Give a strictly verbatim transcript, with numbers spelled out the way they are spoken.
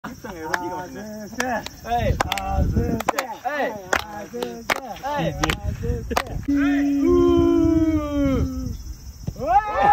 さんがよろしいかもしれない。 はい。あずせ。はい。あずせ。はい。うー。うわー。